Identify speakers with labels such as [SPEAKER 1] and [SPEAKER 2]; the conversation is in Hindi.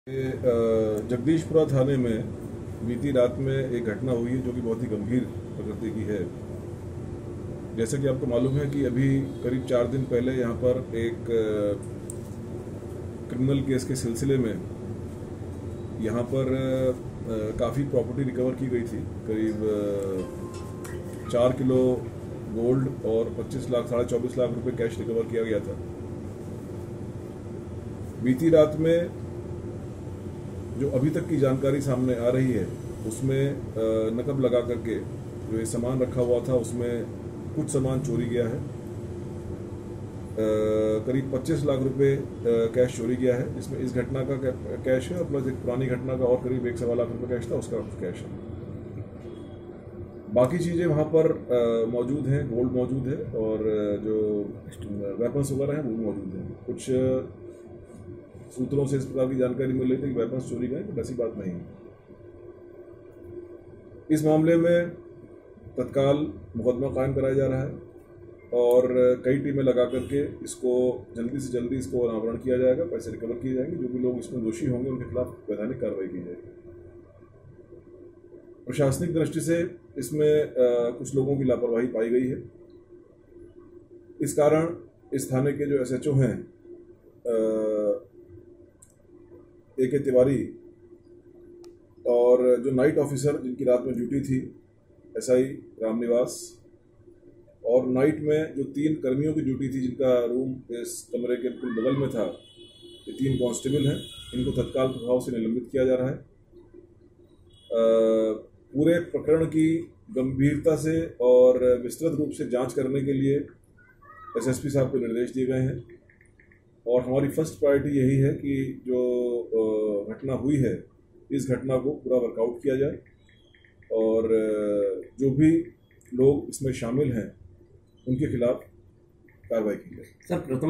[SPEAKER 1] जगदीशपुरा थाने में बीती रात में एक घटना हुई है जो कि बहुत ही गंभीर प्रकृति की है। जैसे कि आपको मालूम है कि अभी करीब 4 दिन पहले यहाँ पर एक क्रिमिनल केस के सिलसिले में यहाँ पर काफ़ी प्रॉपर्टी रिकवर की गई थी। करीब 4 किलो गोल्ड और 25 लाख 24.5 लाख रुपए कैश रिकवर किया गया था। बीती रात में जो अभी तक की जानकारी सामने आ रही है उसमें नकब लगा करके जो ये सामान रखा हुआ था उसमें कुछ सामान चोरी गया है। करीब 25 लाख रुपए कैश चोरी गया है, जिसमें इस घटना का कैश है और प्लस एक पुरानी घटना का और करीब 1.25 लाख रुपए कैश था, उसका कैश है। बाकी चीज़ें वहाँ पर मौजूद हैं, गोल्ड मौजूद है और जो वेपन्स वगैरह हैं वो भी मौजूद हैं। कुछ सूत्रों से इस प्रकार की जानकारी मिल रही थी कि वेपन्स चोरी गए, तो ऐसी बात नहीं है। इस मामले में तत्काल मुकदमा कायम कराया जा रहा है और कई टीमें लगा करके इसको जल्दी से जल्दी इसको अनावरण किया जाएगा, पैसे रिकवर किए जाएंगे। जो भी लोग इसमें दोषी होंगे उनके खिलाफ वैधानिक कार्रवाई की जाएगी। प्रशासनिक दृष्टि से इसमें कुछ लोगों की लापरवाही पाई गई है। इस कारण इस थाने के जो SHO हैं AK तिवारी और जो नाइट ऑफिसर जिनकी रात में ड्यूटी थी SI रामनिवास, और नाइट में जो 3 कर्मियों की ड्यूटी थी जिनका रूम इस कमरे के बिल्कुल बगल में था, ये 3 कांस्टेबल हैं। इनको तत्काल प्रभाव से निलंबित किया जा रहा है। पूरे प्रकरण की गंभीरता से और विस्तृत रूप से जांच करने के लिए SSP साहब को निर्देश दिए गए हैं और हमारी फर्स्ट प्रायोरिटी यही है कि जो घटना हुई है इस घटना को पूरा वर्कआउट किया जाए और जो भी लोग इसमें शामिल हैं उनके खिलाफ कार्रवाई की जाए।
[SPEAKER 2] सर, प्रथम